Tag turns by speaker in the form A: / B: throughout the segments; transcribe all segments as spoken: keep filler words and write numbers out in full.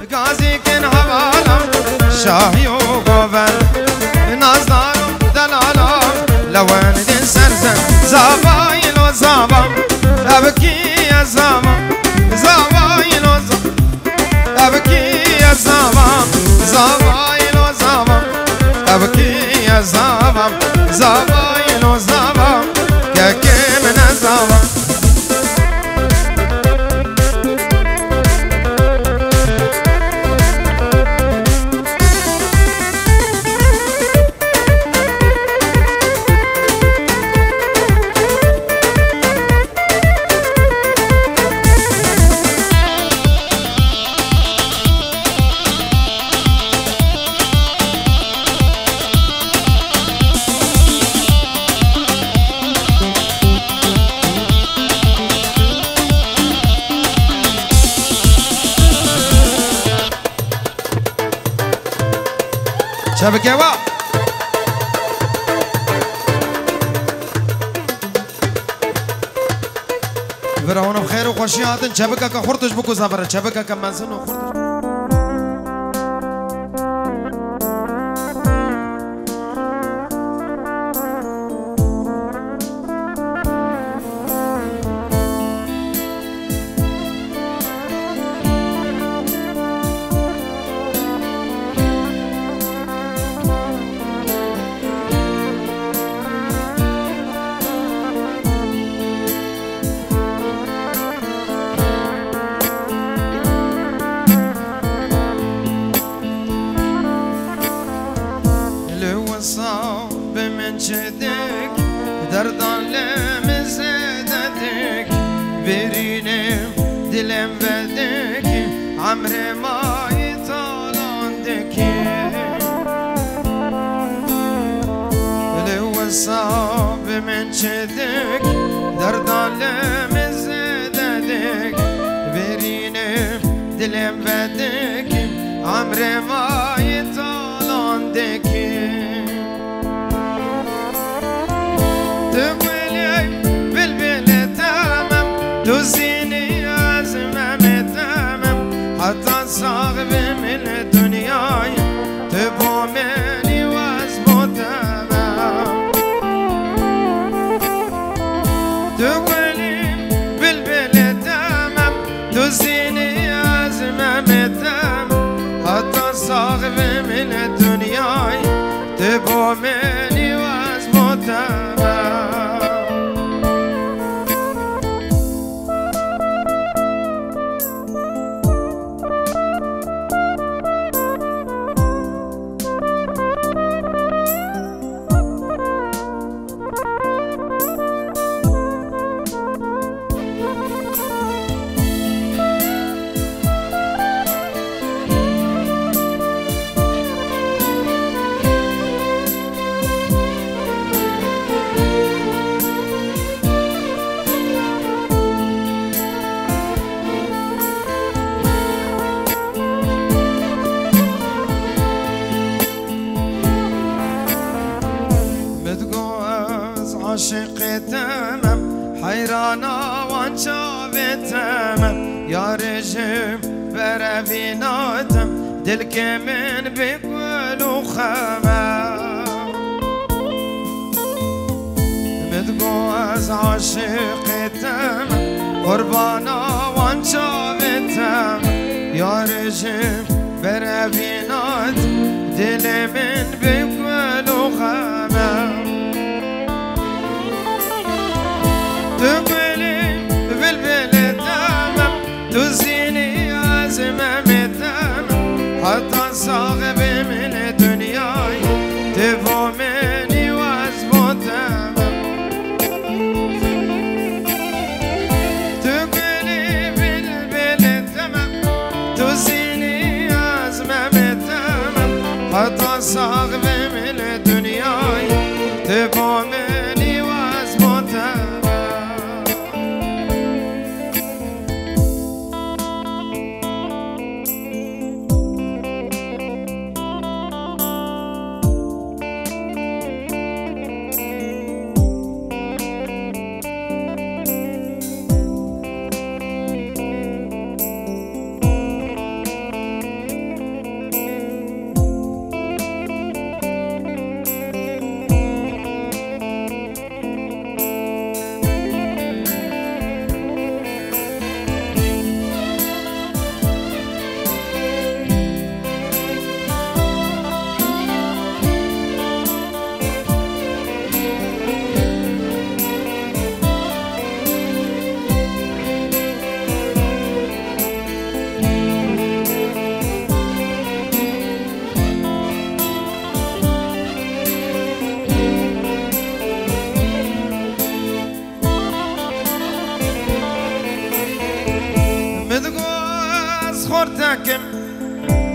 A: قازي كن حوالم شاهي وقوبل نازدارم دلالم لوان دي سرزن زبايل وزابم أبكي يا زابم زبايل وزابم أبكي يا زابم زبايل وزابم أبكي يا زابم زبايل وزابم كاكي من الزابم شبكة وا فرعون بخير وخوشي هاتن شبكة كخورتش بكو زبرة شبكة كمانسن وخورتش دردان لمزددك برينم دلم بدك عمر ما يطالندك لو صعب من شدك دردان لمزددك برينم دلم بدك عمر ما يطالندك تقولي بالبل تمام تزيني أزمة تمام حتى صاغب من الدنيا تبو مني واسمو تمام تقولي بالبل تمام تزيني أزمة تمام حتى صاغب من الدنيا تبو مني واسمو تمام عاشق تمام حيرانا وانشاف تمام يا رجم برفيناتم دلك من بكل وخمام متقوز عاشق تمام قربانا وانشاف تمام يا رجم برفينات دل من بكل وخمام تقولي بالبل تمام تزيني أزمة تمام حتى صاغب من الدنيا تبو مني واسمو تمام تقولي بالبل تمام تزيني أزمة تمام حتى صاغب من الدنيا تبو مني واسمو تمام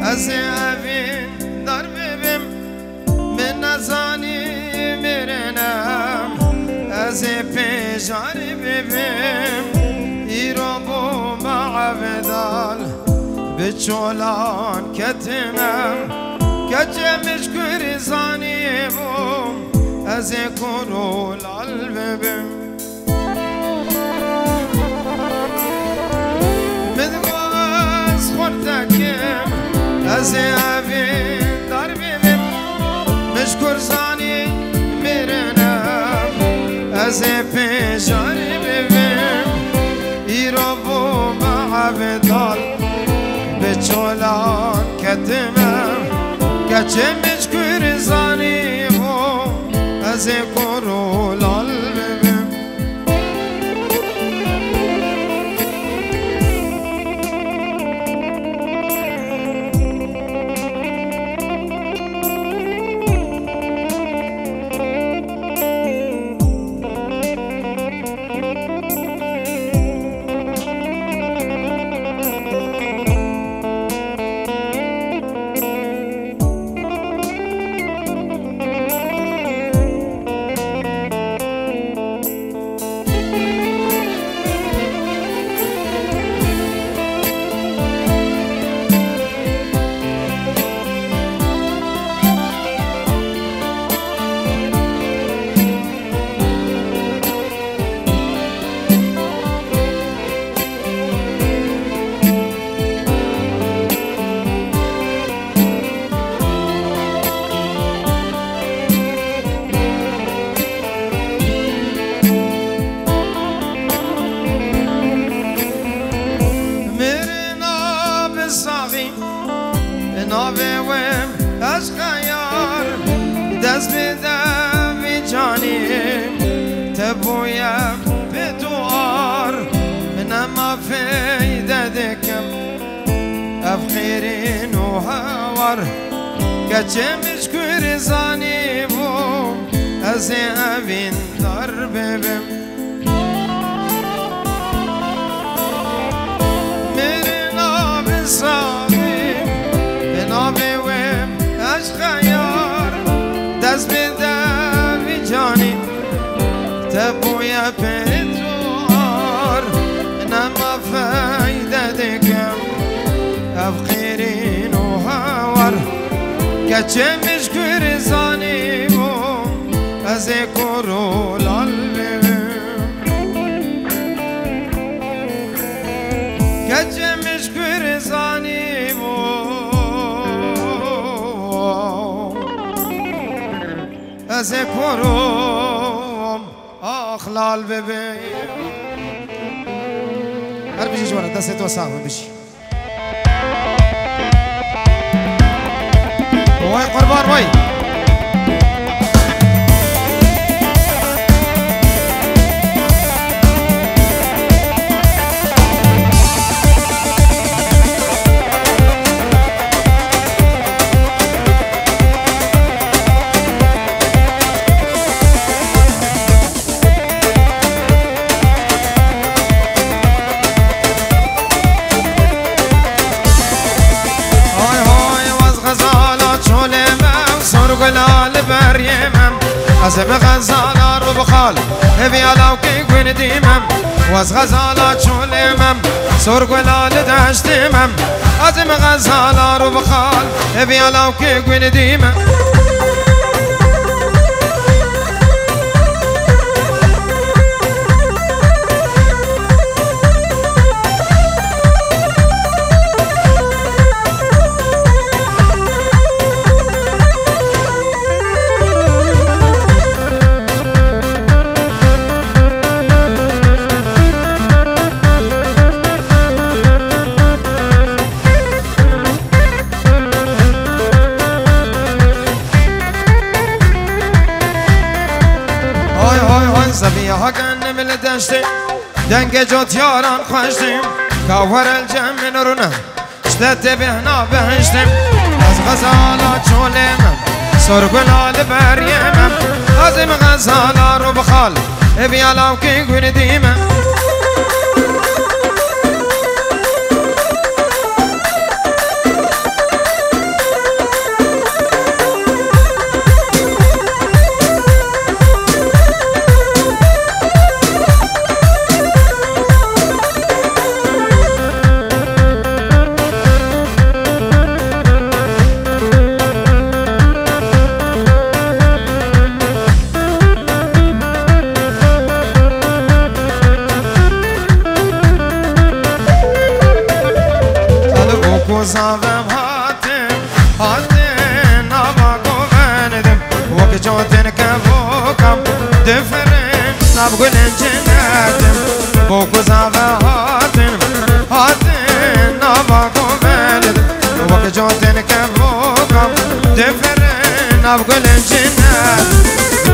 A: از اوین در ببیم من نزانی میرنم از پیجار ببیم ایرو بو معبدال به چولان کتمم کچمش کری زانی بوم از کرولال ببیم مدواز خوردکم از اوین در ببیم مشکر زانی میرنم از پیجار ببیم ایرو بو معبدال به چولان کتمم کچمش کر زانی بوم از کرولال ببیم ناویم از خیار دست بدم وی جانیم تبویم به دوار نما فیده دکم اف خیرین و هوار کچمش کر زانی بوم از اوین در ببیم میری ناب ساقی نابویم از خیار دست بدم وی جانی تبوی پیدوار نما فایده دکم اف خیرین و هوار کچمش کر زانی بوم از کرولال ببیم کچمش کر زانی بوم از کروم آخلال ببین هر بشی جوانا دست تو ساقم بشی وای قربان وای گلال بريمم أزم غزالة ربخال هبي على وكي قوين ديمم واز غزالة شولمم سور گلال داشتمم أزم غزالة ربخال هبي على وكي قوين ديمم هاگن مل دشته دنگ جات یاران خوشتیم کاور الجم نرونه شدت بهنا بهشتیم از غزالا چولمم سرگلال بریمم ازم غزالا رو بخال بیالاو که گوین دیمم بوكو صافم هاتم هاتم ناباكو بندم وك جوتن كبوكم دفرم نابقل جناتم بوكو صافم هاتم هاتم ناباكو بندم وك جوتن كبوكم دفرم نابقل جناتم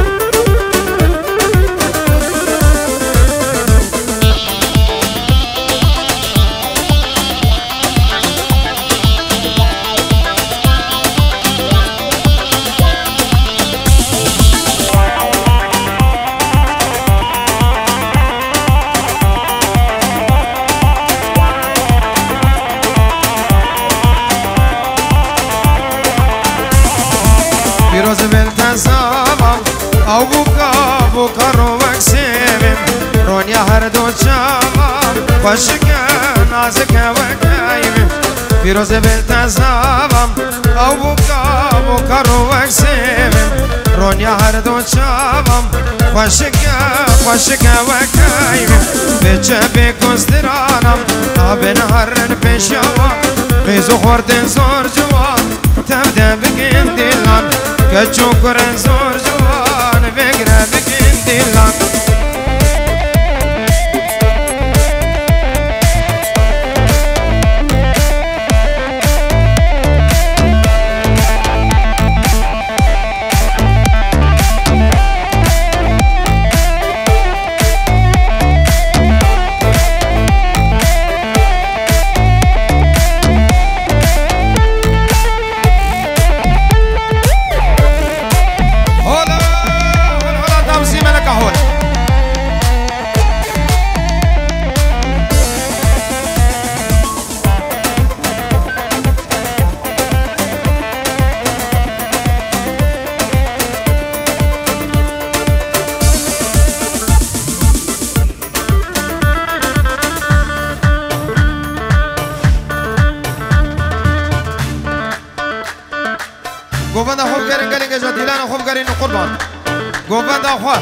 A: روز بالتزامم او بوكا بوكا روك سيبم رونيا هر دو شامم خوشك نازك وكايم روز بالتزامم او بوكا بوكا روك سيبم رونيا هر دو شامم خوشك خوشك وكايم بجبي كوسترانم ابن هرن بشوا بيزو خوردن زور جوان تبدا بكين ديلان كتشو كورن زور جوان بقرا بكين ديلان گوبند خوب کردن گلی که جدیلان خوب کردن قربان گوبند خوب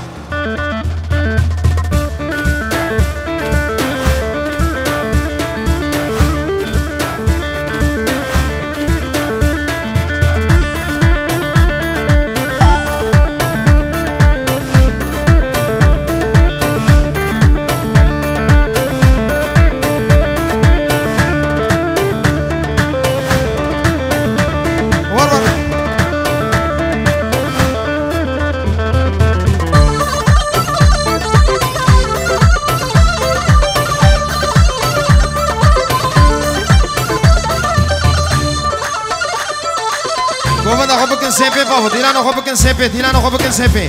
A: گوبند خوب کن سپه بابا دیلان خوب کن سپه دیلان خوب کن سپه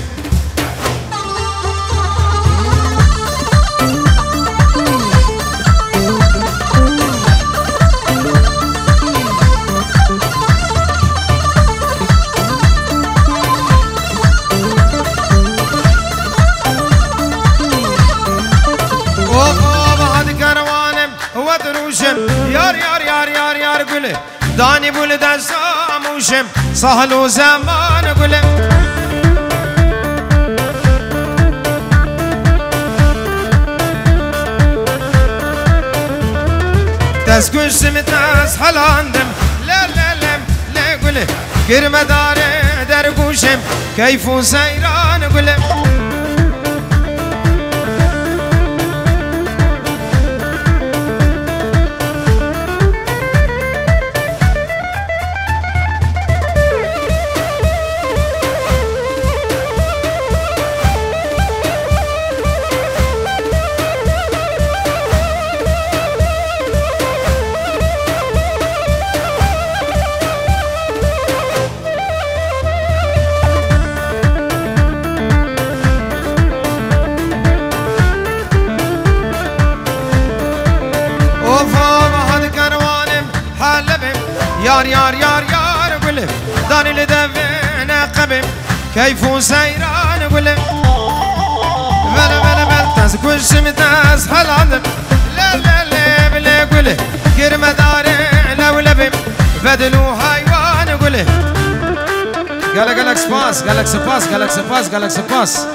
A: یار یار یار یار یار گله دانی بول دستاموشم سهل و زمان گله دست گوشم دست حلاندم لا لا لا لا گله گرمه داره در گوشم کیف و سیران گله یار یار یار یار گلم دانی لدفن قبم کیف و سیران گلم بله بله بله تز گوشم تز حلاندم لا لا لا بله گله گرمه داره لو لبم بدلو حیوان گله گلک گلک سپاس گلک سپاس گلک سپاس گلک سپاس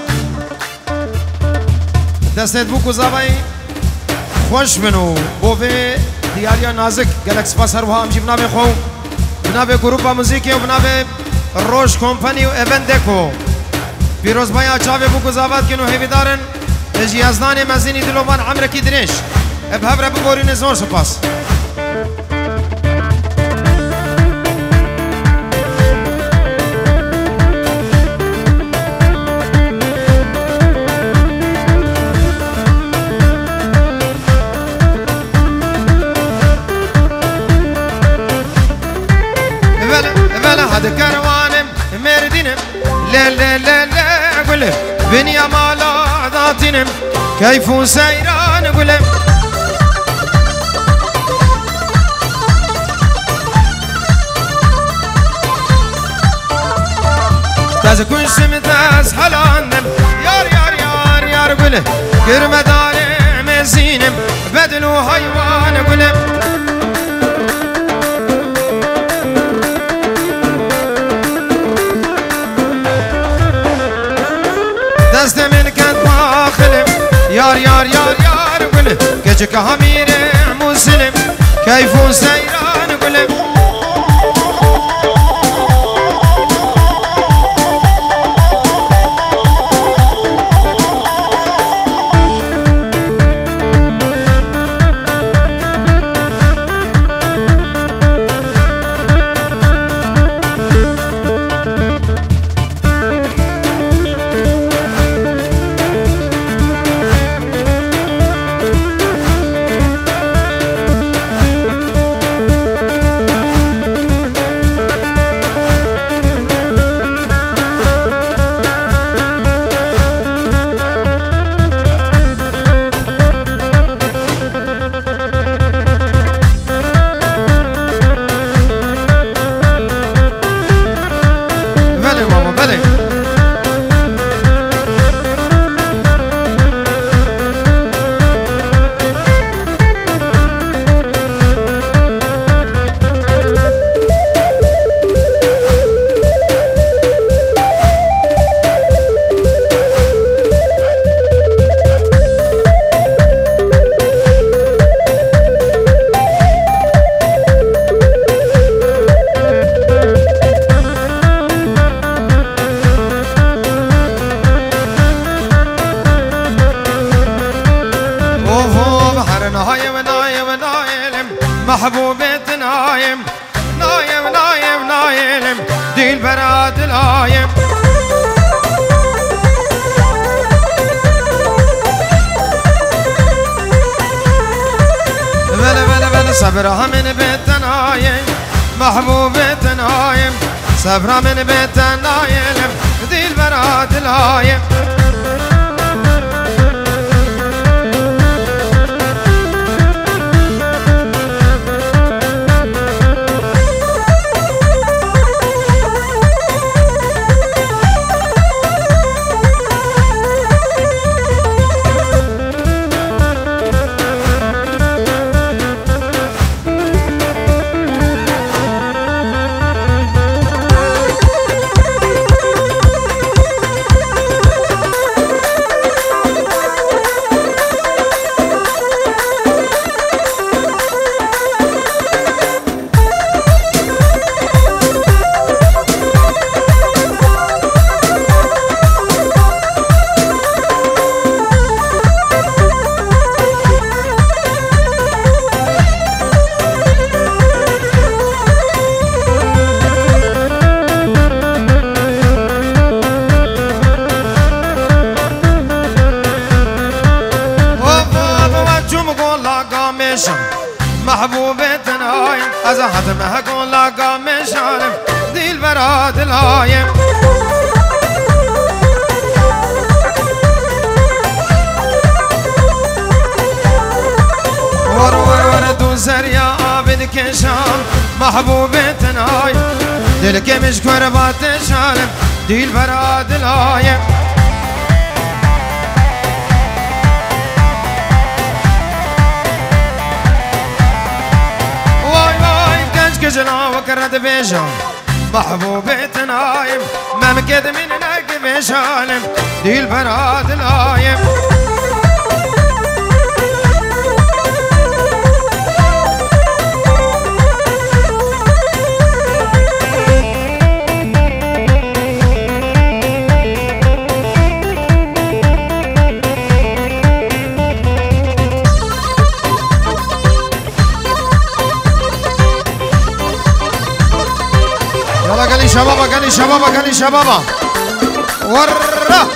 A: دستت بو کو زبای خوش منو بوه دیاریا نازک گلک سپاس هر وها امجی بنابه خو بنابه گروپا موزیکی و بنابه روش کمپانی و ایونت دکو پیروز بایا چاوه بو گزاوات کنو هیویدارن اجی ازدان مزینی دلوان عمرکی درش اب هفره بگورین زور سپاس هذا كروانم مردينم لا لا لا لا قولم بني مالا ذاتينم كيف سيران قولم تاز كل سمتاز حلانم يار يار يار يار قولم كرمدار مزينم بدلو حيوان قولم دست من کند ماخلم یار یار یار یار گلم گچه که همیر مسلم کیفون سیران گلم محبوبة نايم نايم نايم نايم دي البراد الهايم بلا بلا بلا صبرها من بيت نايم محبوبة نايم صبرها من بيت نايم دي البراد الهايم محبوبة نايم أزهد مهقول لقى مشارم دي البراد الهايم ور ور ور دوزر يا عابد كشام محبوبة نايم دلك مش كربات شالم دي البراد الهايم جنا وكرد بيجام محبوبة نايم ما مكد من ناك بيشالم دي البراد الهايم يلا قال لي شبابا قال لي شبابا قال لي شبابا ورا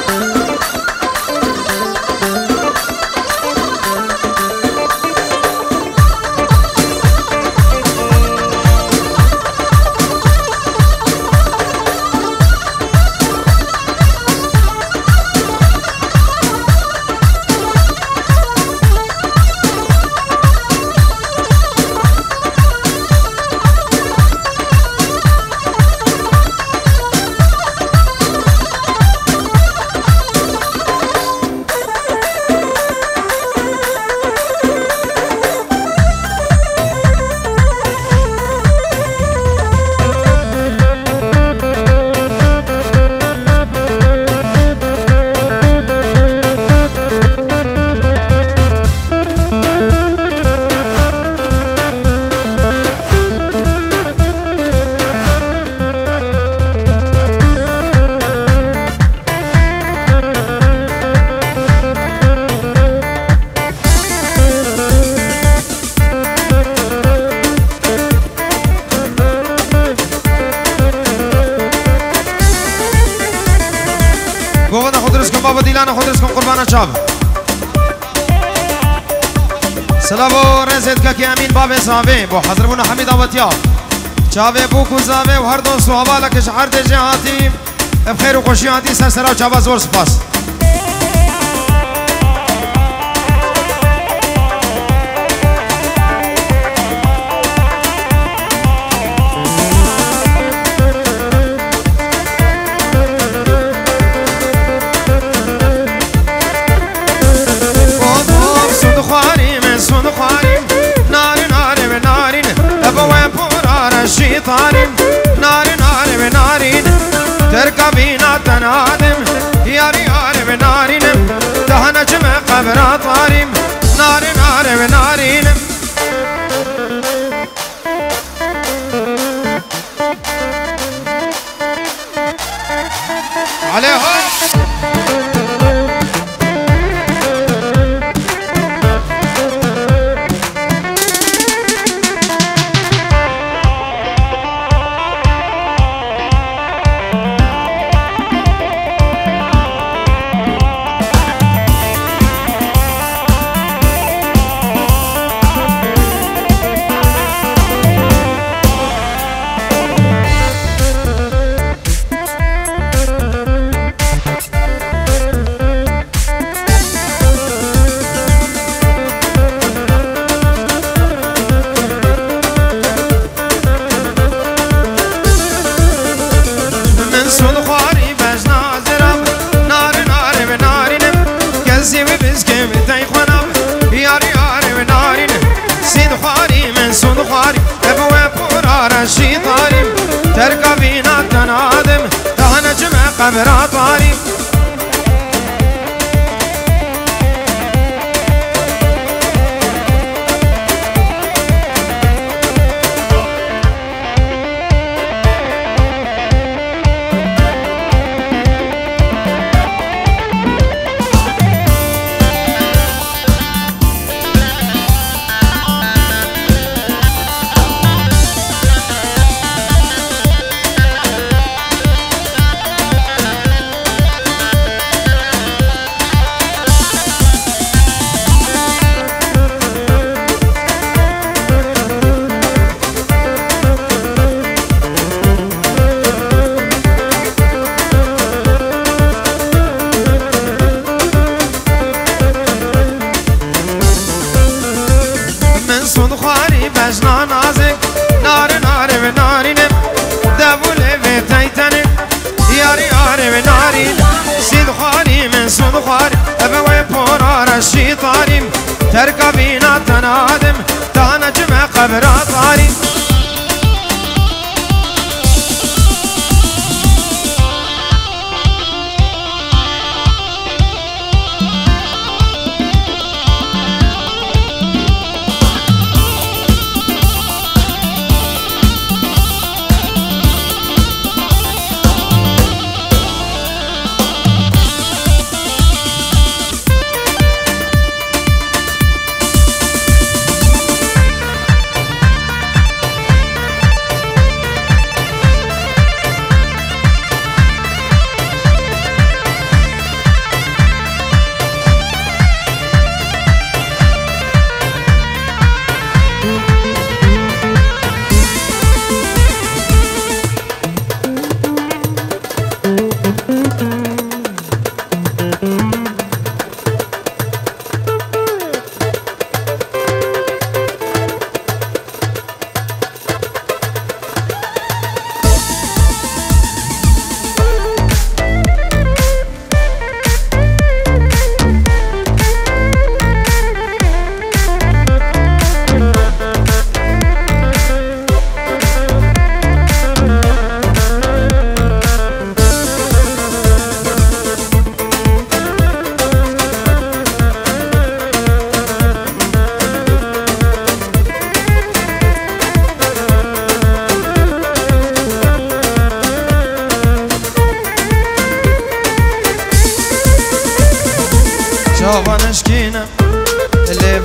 A: بابا دیلان خود رسکن قربان چاب سلام و رزت که امین باب صاحب بو حضر بنا حمید آواتیا چاوه بو کو زاوه و هر دوست و حواله که شهر ده جهاتی بخیر و خوشی هاتی سر سرا و چابا زور سپاس طارم نار نار بنارين تركبينا تنادم ياري يار بنارين دهنا جمع قبر طارم نار نار بنارين عليهم تركبينا تنادم دهنا جمع قبر طاري تركبينا تنادم تانا جمع قبر طاري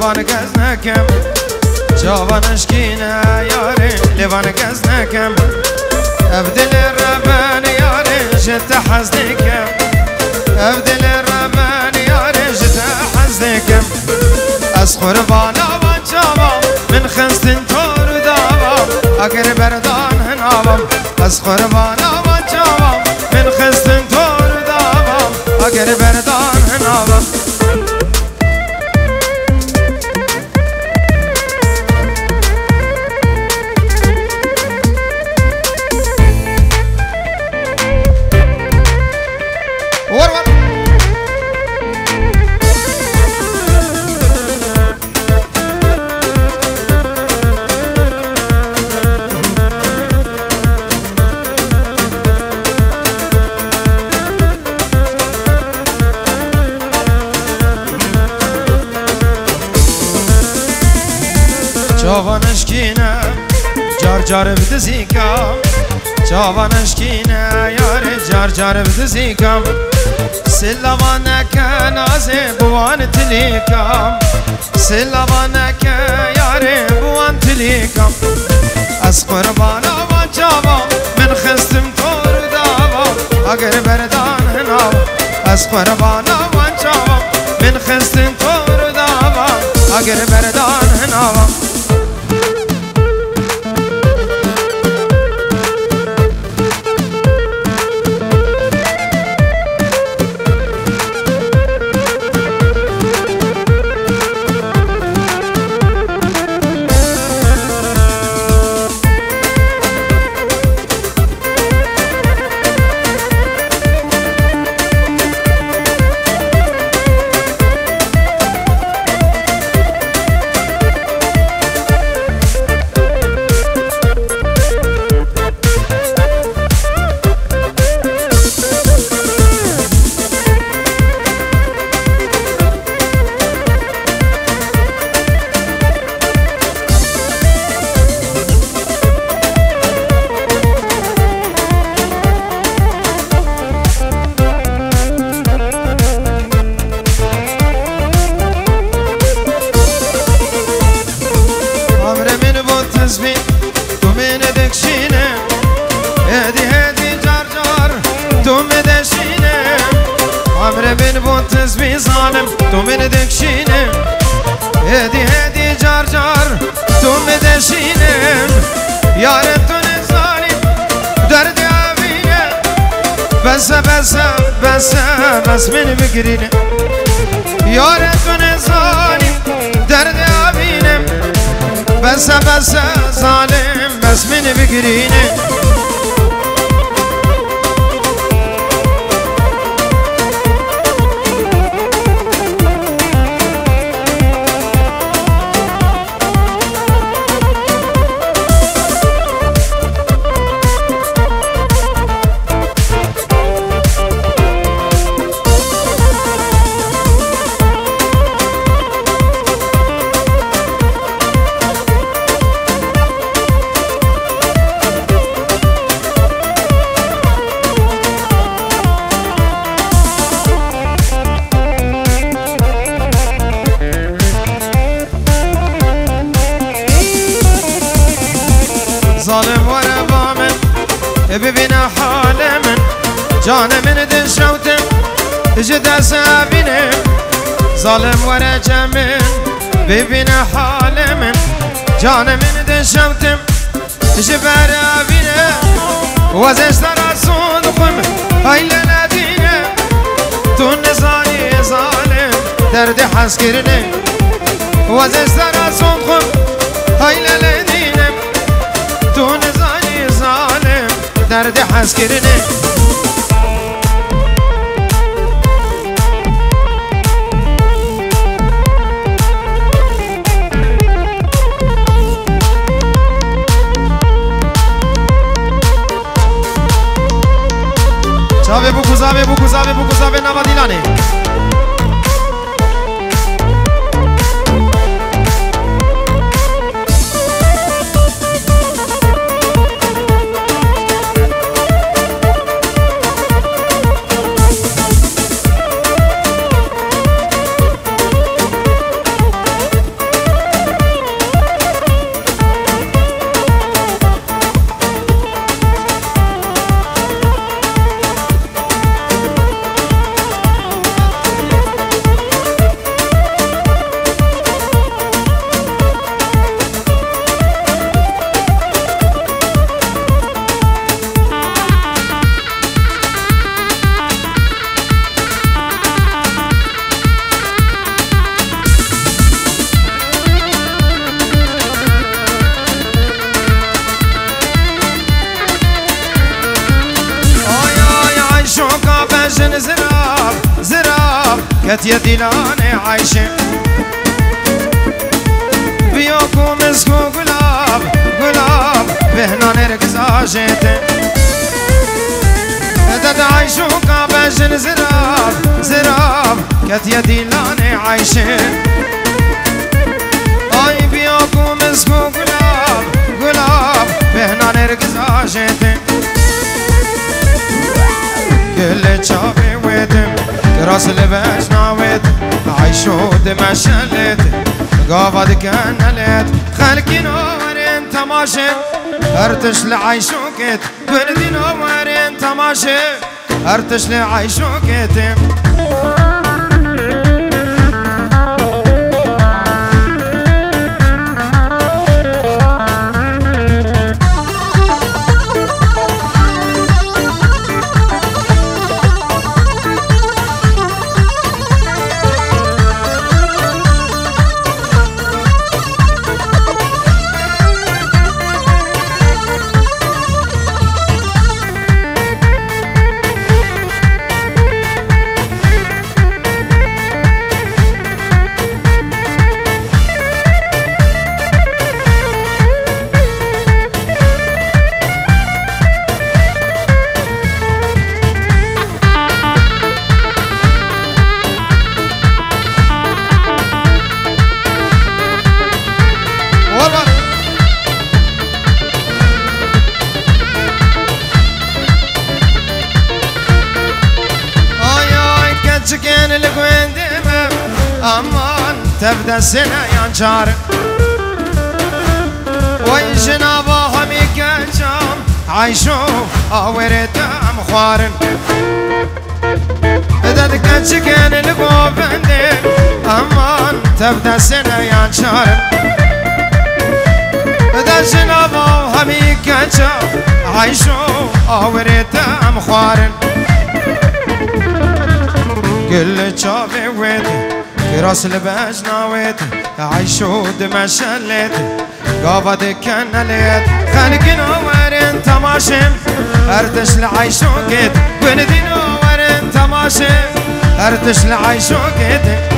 A: لبان گز نکم جوانش کینه یاری لبان گز نکم افدل ربان یاری جت حزنکم افدل ربان یاری جت حزنکم از قربان آوان جوام من خستن تور داوام اگر بردان هنوام از قربان آوان جوام من خستن تور داوام اگر بردان هنوام جوانش کینه جار جار بدزیکم جوانش کینه یاره جار جار بدزیکم سلوانک نازه بوان تلیکم سلوانک یاره بوان تلیکم از قربان آوان جوام من خستم تور داوام اگر بردان هنوام از قربان آوان جوام من خستم تور داوام اگر بردان هنوام تو من دکشینه هدی هدی جار جار تو مدشینه یارتون ظالم درد عبینه بس بس بس بس من بگرینه یارتون ظالم درد عبینه بس بس ظالم بس من بگرینه ظالم ورا من ببین حال من جان من دل شوتم جد سابینه ظالم ورا جمن ببین حال من جان من دل شوتم جبر آبینه وزش ترسون خم هاي لنادینه تو نزانی ظالم درد حس کرنه وزش ترسون خم هاي لنادینه تو نزانی ظالم درد حس کرنه Zave buku, zave buku, zave buku, zave navadilane. باجن زراب زراب كت يديلاني عايشة بيوكو مسكو قلاب قلاب بهنا نرقز عاجيتي دد عايشوكا باجن زراب زراب كت يديلاني عايشة اي بيوكو مسكو قلاب قلاب بهنا نرقز عاجيتي كل شافي ويتم راس لباش ناويت عايشو دمشلت قافد كنلت خلقي نورين تماشي ارتش لعايشو كت بلدي نورين تماشي ارتش لعايشو كتم كان القوين دمم أمان تبدأ السنة ينشار وين جنابهم يكجم عايشو أوريتهم خوارن إذا كانت كان القوين دمم أمان تبدأ السنة ينشار إذا جنابهم يكجم عايشو أوريتهم خوارن كل شافي ويتي كراس لباش ناويتي عايشو دمشلتي قافد كنلت خلق نورين تماشم ارتش لعايشو كت وندي نورين تماشم ارتش لعايشو كت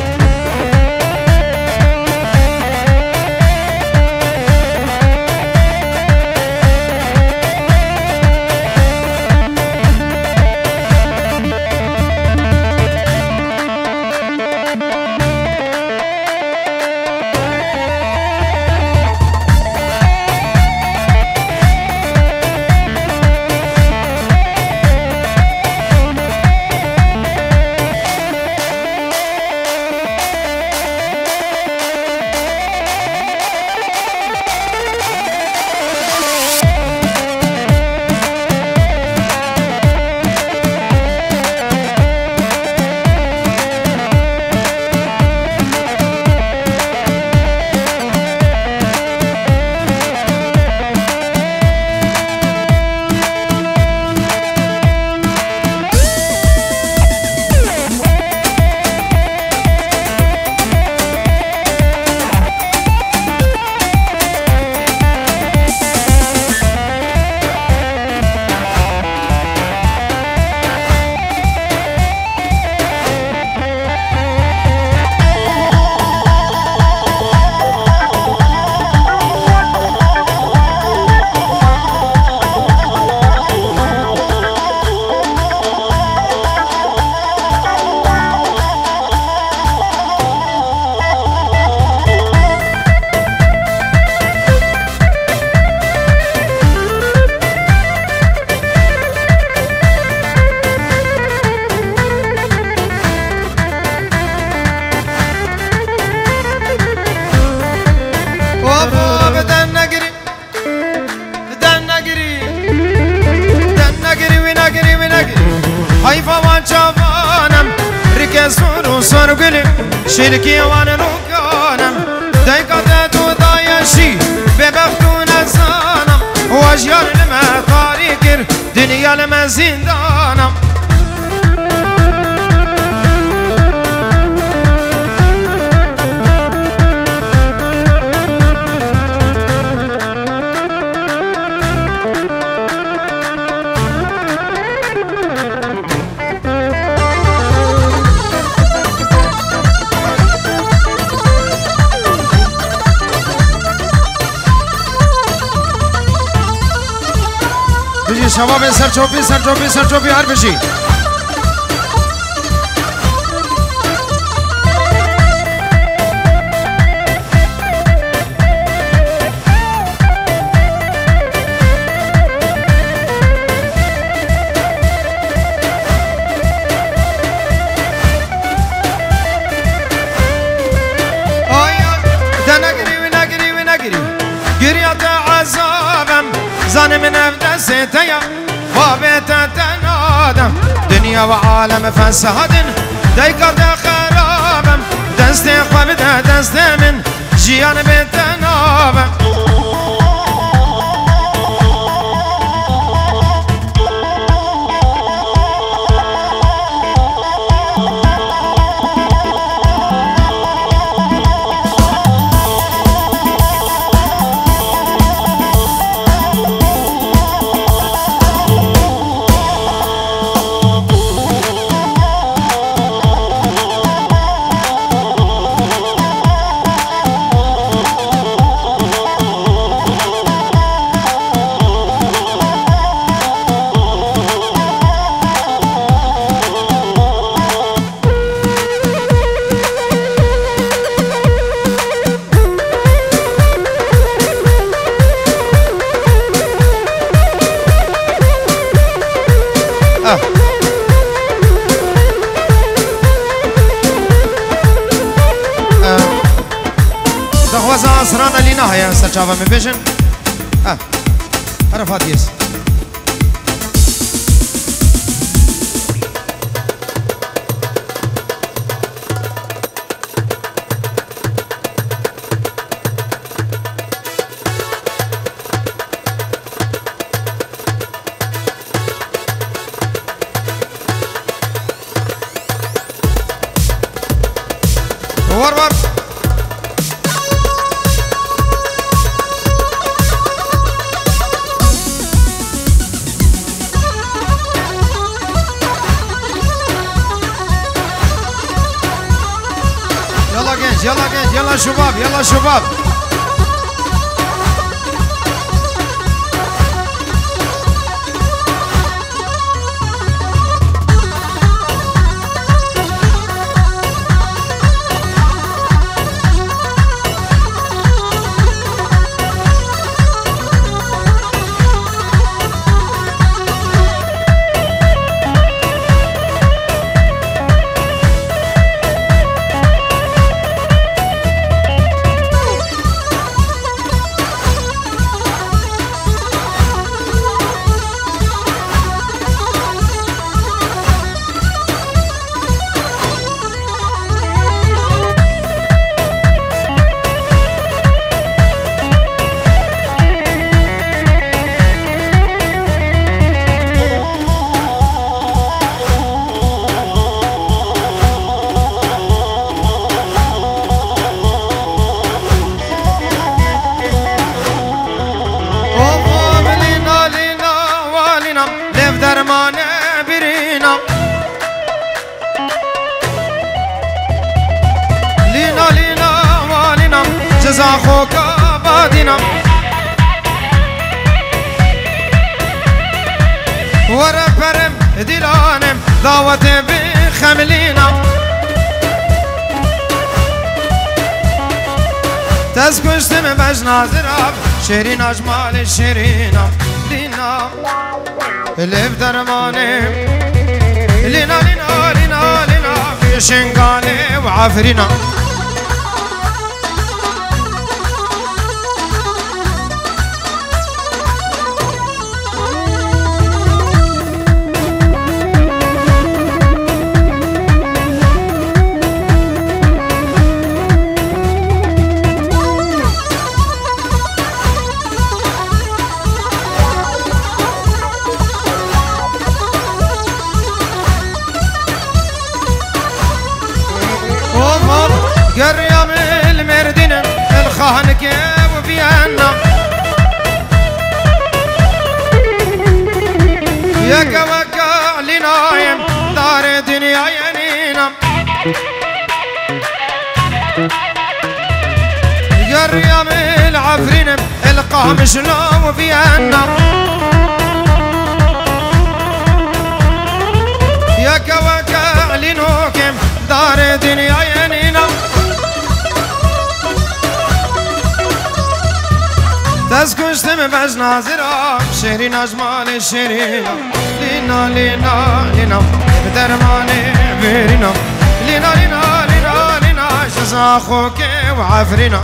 A: حيفا وانشافانم ركزون وصرقلم شركي وانا نوكانم دايقا دادو دايشي ببختون الزانم واجيار لما طاريقر دنيا لما زندانم بيجي شباب سر چوبي سر چوبي سر چوبي هر بيجي زاني من ابدا سيتيا وبيت تنادم دنيا وعالم فساد دايقر خرابم دستي قبدا دستي من جيان بيت نابم أسرانا لنا هيا سرچاوا من بيجن اه عرفات يس ور ور يلا جيت يلا شباب يلا شباب جزا خوكا بادينا ورا برم ديلانم دعوتي بخملينا تسكشتم بجنا زراب شيرين اجمال شيرينا لينا اللي بدرماني لينا لينا لينا لينا في شنقالي وعفرينا قريم المردين الخانك وفيانا يا كوكا لنايم دار دنيا ينينا قريم العفرين القامش لو وفيانا بز نازرا شیرین اجمال شیرینا لینا لینا لینا بدرمان برینا لینا لینا لینا لینا جزا خوك وعفرنا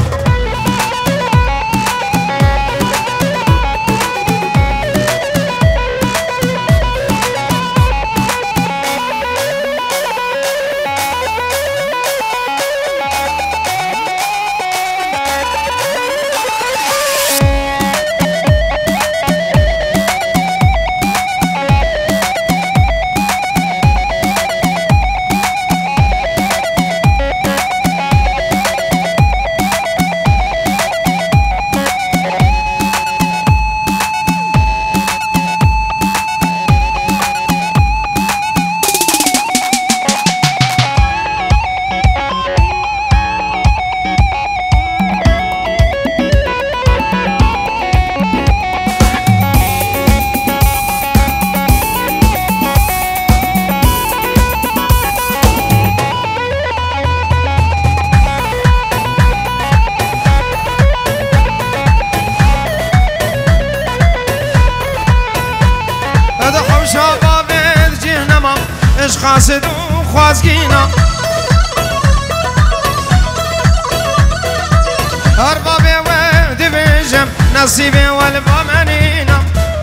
A: شبابت جهنم اش خاسد و خوازگینا هر بابی و دیویجم نصیبی و البامنینا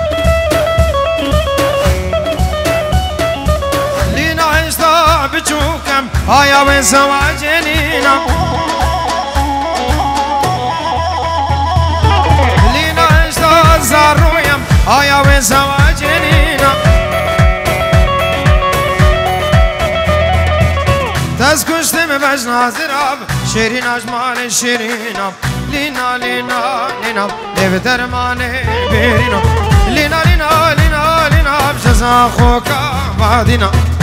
A: لینا اشتا بچوکم آیا و زواجنینا لینا اشتا زارویم آیا و زواجنینا دست کشتم بج نازراب شیرین اجمال شیرینم لینا لینا لینا دیو درمان بیرینم لینا لینا لینا لینا بجزا خوکا وادینا